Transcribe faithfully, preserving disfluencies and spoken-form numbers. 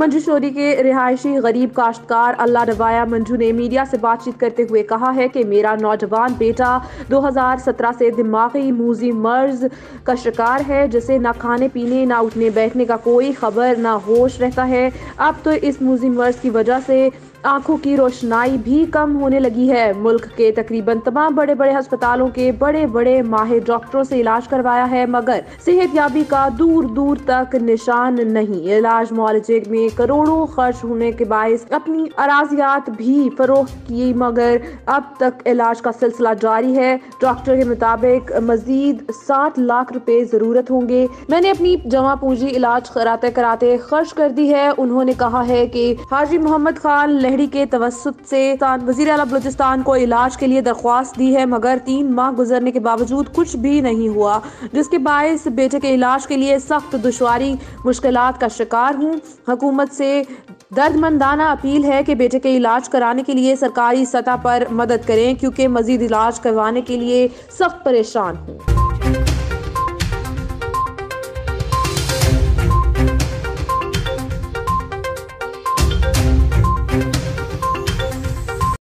منجو شوری کے رہائشی غریب کاشتکار اللہ روایا منجو نے میڈیا سے بات چیت کرتے ہوئے کہا ہے کہ میرا نوجوان بیٹا دو ہزار سترہ سے دماغی موذی مرض کا شکار ہے، جسے نہ کھانے پینے نہ اٹھنے بیٹھنے کا کوئی خبر نہ ہوش رہتا ہے۔ اب تو اس موذی مرض کی وجہ سے آنکھوں کی روشنائی بھی کم ہونے لگی ہے۔ ملک کے تقریباً تمام بڑے بڑے ہسپتالوں کے بڑے بڑے ماہر ڈاکٹروں سے علاج کروایا ہے، مگر صحت یابی کا دور دور تک نشان نہیں۔ علاج معالجے میں کروڑوں خرچ ہونے کے باعث اپنی اراضیات بھی فروخت کی، مگر اب تک علاج کا سلسلہ جاری ہے۔ ڈاکٹر کے مطابق مزید ساٹھ لاکھ روپے ضرورت ہوں گے۔ میں نے اپنی جمع پونجی علاج کراتے کراتے خرچ کر دی ہے۔ انہوں نے کہا ہے کہ حاجی محمد خان لہڑی کے توسط سے وزیر اعلیٰ بلوچستان کو علاج کے لیے درخواست دی ہے، مگر تین ماہ گزرنے کے باوجود کچھ بھی نہیں ہوا، جس کے باعث بیٹے کے علاج کے لیے سخت دشواری مشکلات کا شکار ہوں۔ حکومت سے دردمندانہ اپیل ہے کہ بیٹے کے علاج کرانے کے لیے سرکاری سطح پر مدد کریں، کیونکہ مزید علاج کروانے کے لیے سخت پریشان ہوں۔